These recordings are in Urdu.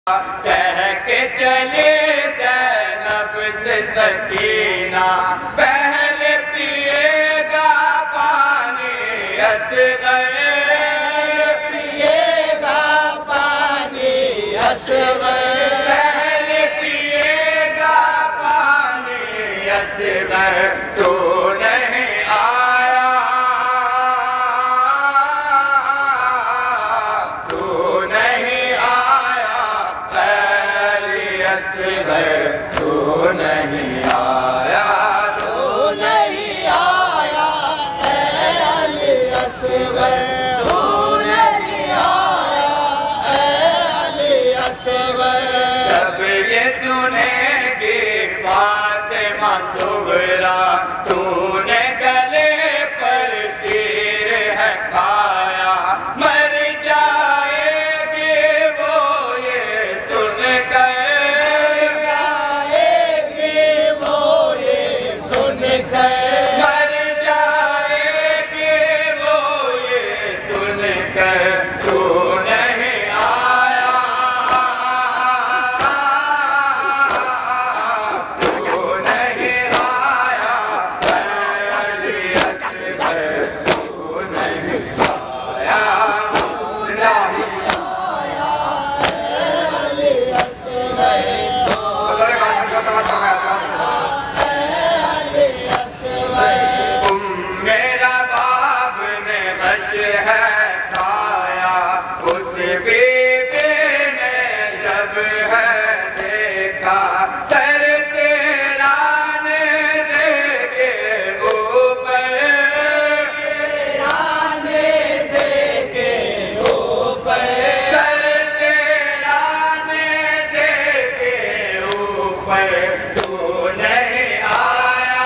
کہہ کے چلے زینب سے سکینہ پہلے پیے گا پانی اصغر، پیے گا پانی اصغر، پہلے پیے گا پانی اصغر، تو نہیں آیا تو نہیں آیا علی اصغر، تو نہیں آیا تو نہیں آیا اے علی اصغر، تو نہیں آیا اے علی اصغر۔ جب یہ سنے گی فاطمہ صغریٰ تو نے گلے پر تیر ہے کھایا، مر جائے گی وہ یہ سن کر، جائے گی وہ یہ سن کر، مر جائے گی وہ یہ سن کر، تو نہیں آیا تو نہیں آیا علی اصغر، تو نہیں آیا میرا باب نے غش ہے کھایا، اس بیوی نے جب ہے دیکھا، سر تیرا نے دے کے اوپر، تیرا نے دے کے اوپر، سر تیرا نے دے کے اوپر، تو نہیں آیا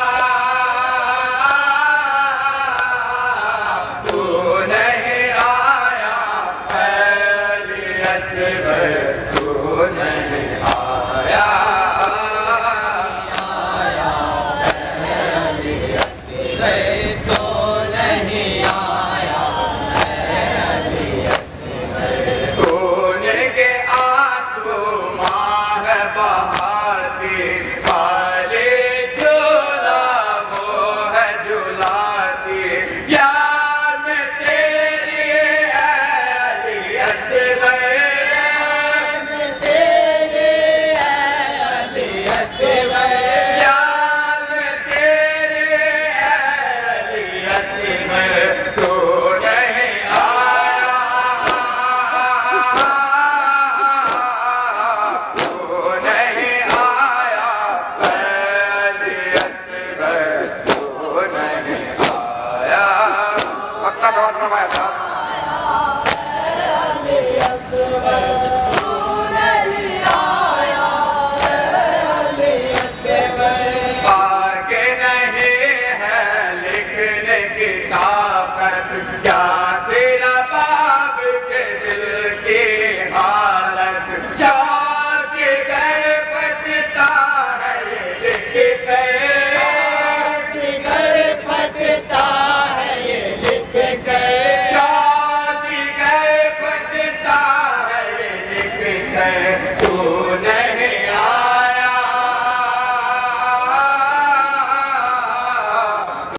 تو نہیں آیا علی اصغر، تو نہیں آیا